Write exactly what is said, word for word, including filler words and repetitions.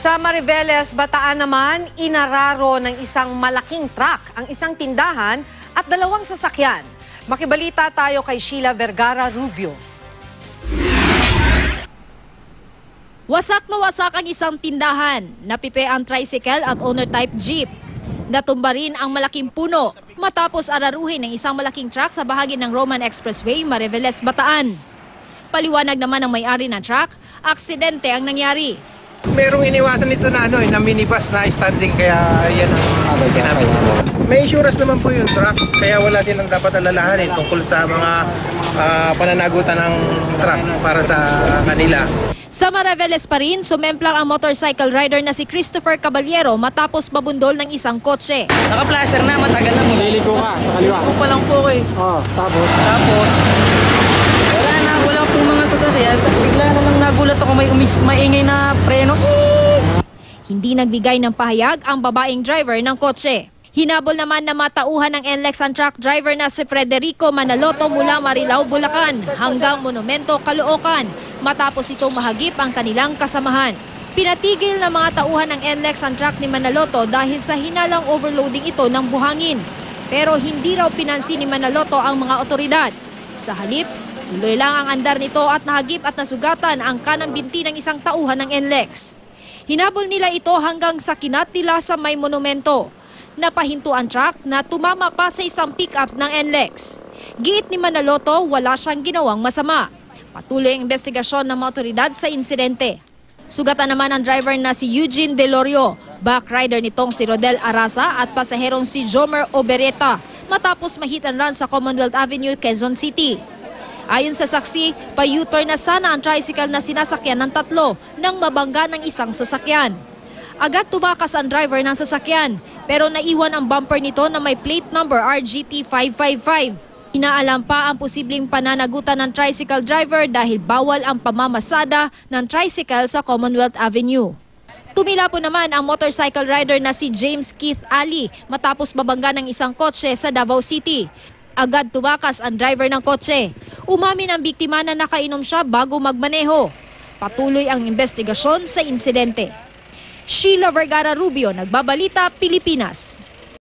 Sa Mariveles, Bataan naman, inararo ng isang malaking truck ang isang tindahan at dalawang sasakyan. Makibalita tayo kay Sheila Vergara Rubio. Wasak na wasak ang isang tindahan, napipe ang tricycle at owner-type jeep. Natumba rin ang malaking puno matapos araruhin ng isang malaking truck sa bahagi ng Roman Expressway, Mariveles, Bataan. Paliwanag naman ng may-ari ng truck, aksidente ang nangyari. Merong iniwasan nito na, ano, na minibus na standing, kaya yan ang sinabi. May insurance naman po yung truck, kaya wala silang dapat alalahanin tungkol sa mga uh, pananagutan ng truck para sa kanila. Sa Mariveles pa rin, sumemplang ang motorcycle rider na si Christopher Caballero matapos mabundol ng isang kotse. Naka-plaster na, matagal na mo. Liliko ka sa kaliwa. Liliko pa lang po eh. Oh, tapos? Tapos, wala na, wala pong mga sasakyan. Tapos bigla na lang nagulat ako, may umis, maingay na preno. Hindi nagbigay ng pahayag ang babaeng driver ng kotse. Hinabol naman na matauhan ng N L E X ang truck driver na si Frederico Manaloto mula Marilao, Bulacan hanggang Monumento, Caloocan matapos itong mahagip ang kanilang kasamahan. Pinatigil ng mga tauhan ng N L E X ang truck ni Manaloto dahil sa hinalang overloading ito ng buhangin. Pero hindi raw pinansin ni Manaloto ang mga otoridad. Sa halip, tuloy lang ang andar nito at nahagip at nasugatan ang kanang binti ng isang tauhan ng N L E X. Hinabol nila ito hanggang sa kinat nila sa may monumento. Napahinto ang truck na tumama pa sa isang pick-up ng N L E X. Giit ni Manaloto, wala siyang ginawang masama. Patuloy ang investigasyon ng mga otoridad sa insidente. Sugatan naman ang driver na si Eugene Delorio, backrider nitong si Rodel Arasa at pasaherong si Jomer Obereta matapos ma-hit and run sa Commonwealth Avenue, Quezon City. Ayon sa saksi, pa-U-turn na sana ang tricycle na sinasakyan ng tatlo nang mabangga ng isang sasakyan. Agad tumakas ang driver ng sasakyan pero naiwan ang bumper nito na may plate number R G T five five five. Inaalam pa ang posibleng pananagutan ng tricycle driver dahil bawal ang pamamasada ng tricycle sa Commonwealth Avenue. Tumila po naman ang motorcycle rider na si James Keith Ali matapos mabangga ng isang kotse sa Davao City. Agad tumakas ang driver ng kotse. Umamin ang biktima na nakainom siya bago magmaneho. Patuloy ang investigasyon sa insidente. Sheila Vergara Rubio, Nagbabalita, Pilipinas.